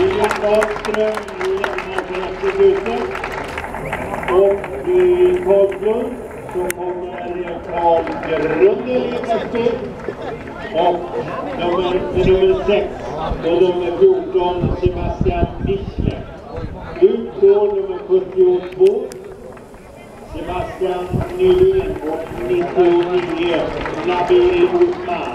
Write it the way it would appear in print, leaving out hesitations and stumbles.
William Dahlström lämnar förrättningshuset. Och i 12 så kommer Carl Grundel in efter. Och nummer 6 och nummer 14 Sebastian Wichler. Ut går nummer 72 Sebastian Nylén och 99 Nabil Osman.